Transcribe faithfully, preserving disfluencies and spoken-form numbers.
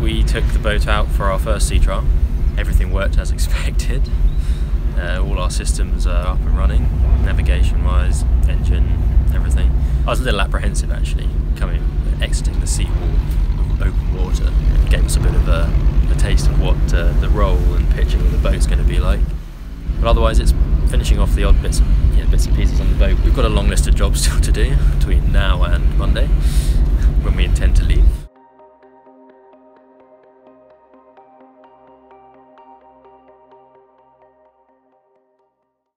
we took the boat out for our first sea trial. Everything worked as expected. Uh, all our systems are up and running, navigation wise, engine, everything. I was a little apprehensive actually, coming, exiting the seawall of open water. It gave us a bit of a, a taste of what uh, the roll and pitching of the boat's going to be like. But otherwise it's finishing off the odd bits, yeah, bits and pieces on the boat. We've got a long list of jobs still to do between now and Monday.